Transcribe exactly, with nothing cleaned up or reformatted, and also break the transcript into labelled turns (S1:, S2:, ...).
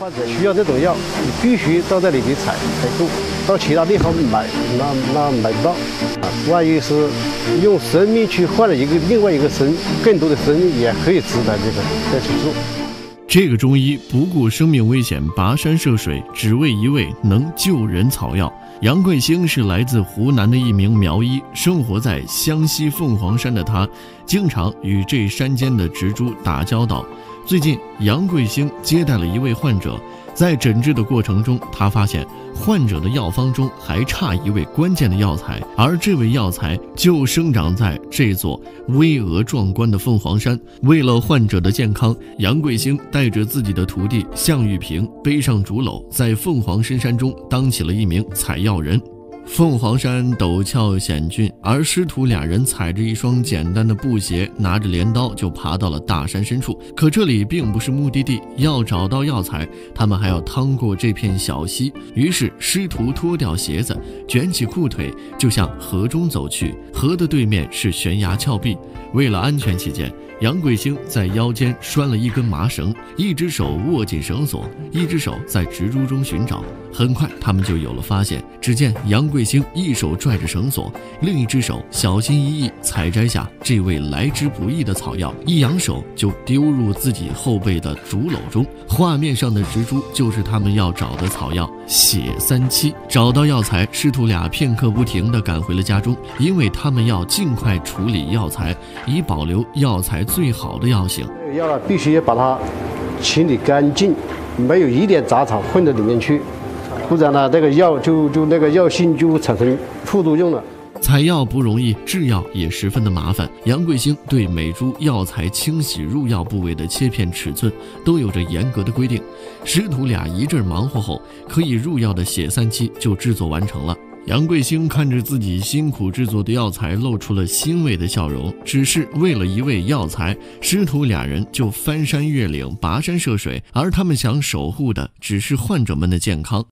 S1: 患者需要这种药，你必须到这里去采采购，到其他地方买，那那买不到。啊，万一是用生命去换了一个另外一个生，更多的生命也可以值得这个再去做。
S2: 这个中医不顾生命危险，跋山涉水，只为一味能救人草药。杨贵兴是来自湖南的一名苗医，生活在湘西凤凰山的他，经常与这山间的植株打交道。最近，杨贵兴接待了一位患者，在诊治的过程中，他发现患者的药方中还差一味关键的药材，而这味药材就生长在这座巍峨壮观的凤凰山。为了患者的健康，杨贵兴带着自己的徒弟向玉平背上竹篓，在凤凰深山中当起了一名采药人。凤凰山陡峭险峻，而师徒俩人踩着一双简单的布鞋，拿着镰刀就爬到了大山深处。可这里并不是目的地，要找到药材，他们还要趟过这片小溪。于是师徒脱掉鞋子，卷起裤腿，就向河中走去。河的对面是悬崖峭壁，为了安全起见，杨贵兴在腰间拴了一根麻绳，一只手握紧绳索，一只手在植株中寻找。很快他们就有了发现，只见杨贵兴一手拽着绳索，另一只手小心翼翼采摘下这位来之不易的草药，一扬手就丢入自己后背的竹篓中。画面上的植株就是他们要找的草药血三七。找到药材，师徒俩片刻不停地赶回了家中，因为他们要尽快处理药材，以保留药材最好的药性。
S1: 这个药呢，必须要把它清理干净，没有一点杂草混到里面去，不然呢，这个药就就那个药性就产生副作用了。
S2: 采药不容易，制药也十分的麻烦。杨贵兴对每株药材清洗入药部位的切片尺寸都有着严格的规定。师徒俩一阵忙活后，可以入药的血三七就制作完成了。杨贵兴看着自己辛苦制作的药材，露出了欣慰的笑容。只是为了一味药材，师徒俩人就翻山越岭、跋山涉水，而他们想守护的只是患者们的健康。